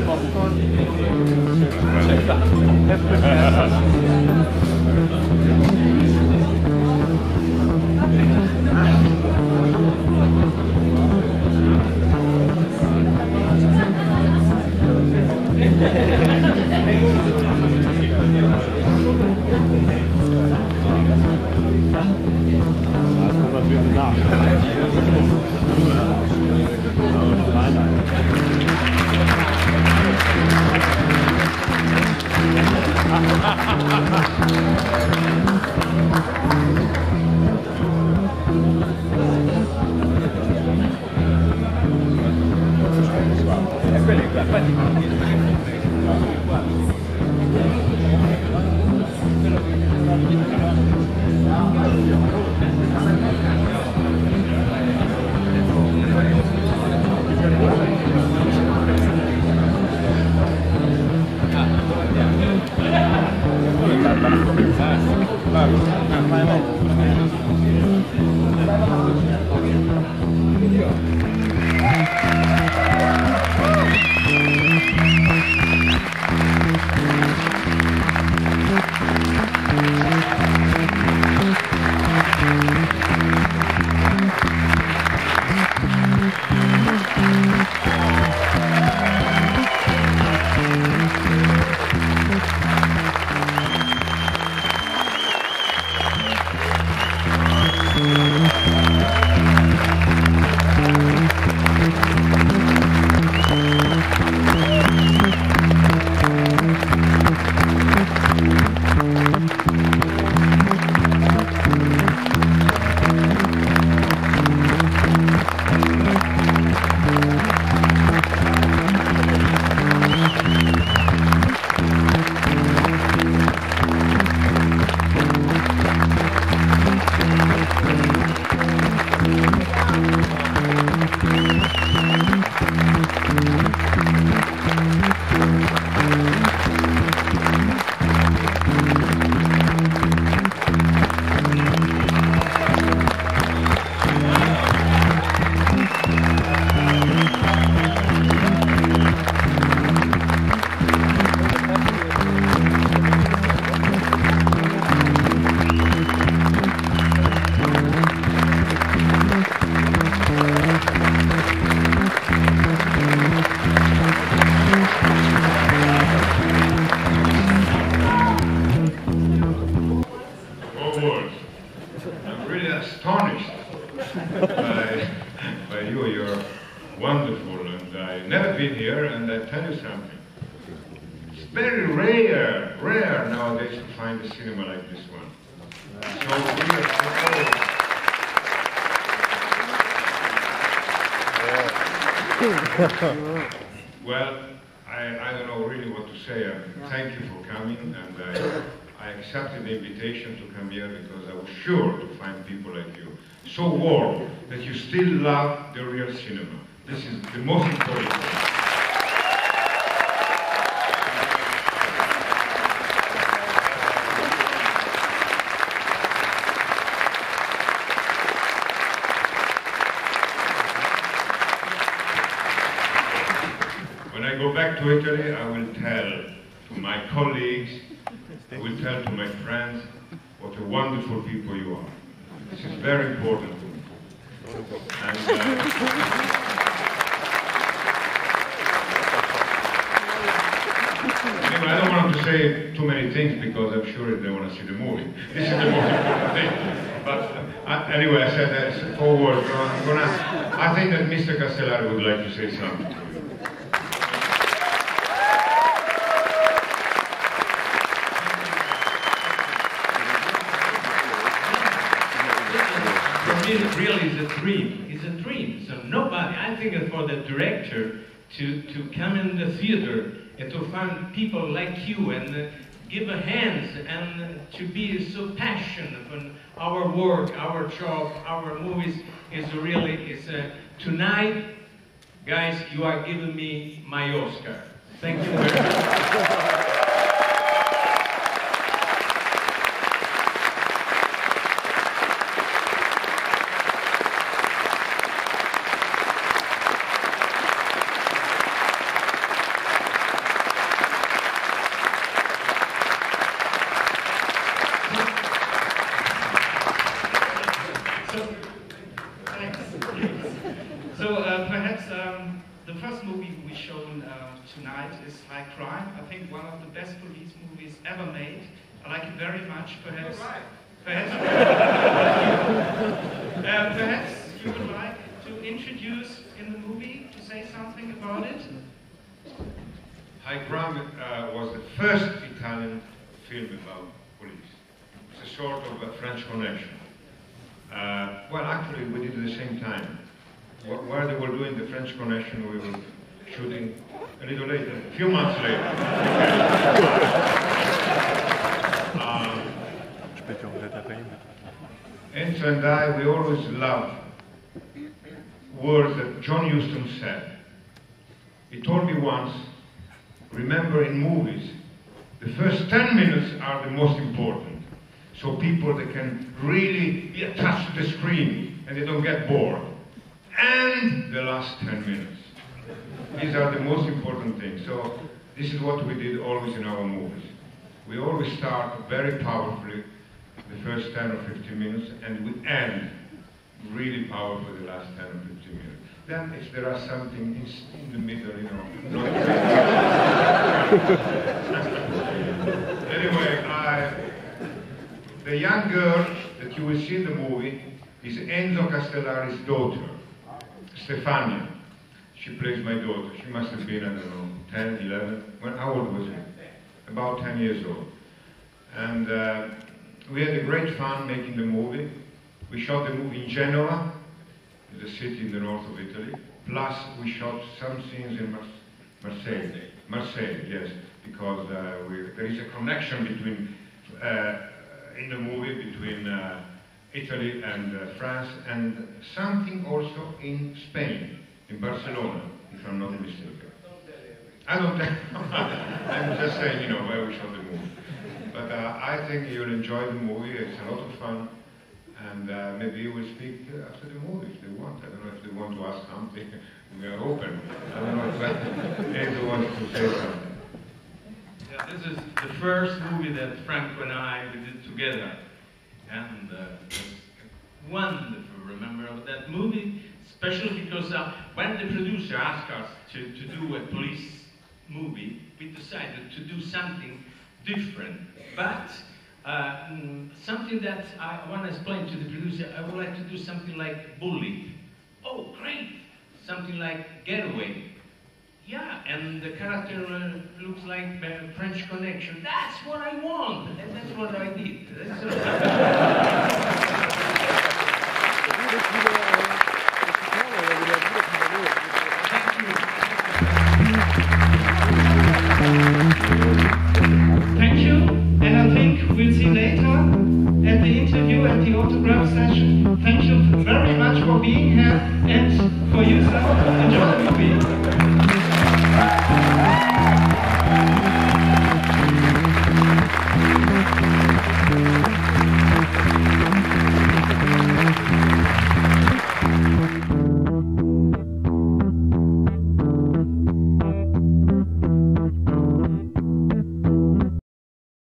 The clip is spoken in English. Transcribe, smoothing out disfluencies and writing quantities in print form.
Well, I don't know really what to say. Thank you for coming, and I accepted the invitation to come here because I was sure to find people like you, so warm that you still love the real cinema. This is the most important thing. To Italy, I will tell to my colleagues, I will tell to my friends what a wonderful people you are. This is very important to me. And, anyway, I don't want to say too many things because I'm sure they want to see the movie. This is the most important thing. But anyway, I said 4 words. I think that Mr. Castellari would like to say something. Really is a dream. It's a dream. So nobody, I think it's for the director to come in the theater and to find people like you and give a hand and to be so passionate on our work, our job, our movies is really, tonight, guys, you are giving me my Oscar. Thank you very much. tonight is High Crime. I think one of the best police movies ever made. I like it very much. Perhaps you would like to introduce in the movie, to say something about it? High Crime was the first Italian film about police. It's a sort of a French connection. Well, actually, we did it at the same time. While they were doing the French connection, we were shooting a little later, a few months later. Enzo and I, we always loved words that John Huston said. He told me once, remember in movies, the first 10 minutes are the most important. So people that can really be attached to the screen and they don't get bored. And the last 10 minutes. These are the most important things. So this is what we did always in our movies. We always start very powerfully the first 10 or 15 minutes and we end really powerfully the last 10 or 15 minutes. Then if there are something in the middle, you know. Anyway, the young girl that you will see in the movie is Enzo Castellari's daughter, Stefania. She plays my daughter. She must have been, I don't know, 10, 11. How old was she? About 10 years old. And we had a great fun making the movie. We shot the movie in Genoa, the city in the north of Italy. Plus, we shot some scenes in Marseille. Marseille, yes, because there is a connection between, in the movie between Italy and France, and something also in Spain, in Barcelona, if I'm not mistaken. I don't think, I'm just saying, you know, where we shot the movie. But I think you'll enjoy the movie, it's a lot of fun, and maybe we'll speak after the movie if they want. I don't know if they want to ask something, we are open. I don't know if Enzo wants to say something. Yeah, this is the first movie that Franco and I did together, and it was wonderful. Remember that movie, especially because when the producer asked us to do a police movie, we decided to do something different, but something that I want to explain to the producer. I would like to do something like Bully. Oh, great! Something like Getaway. Yeah, and the character looks like French Connection. That's what I want, and that's what I did.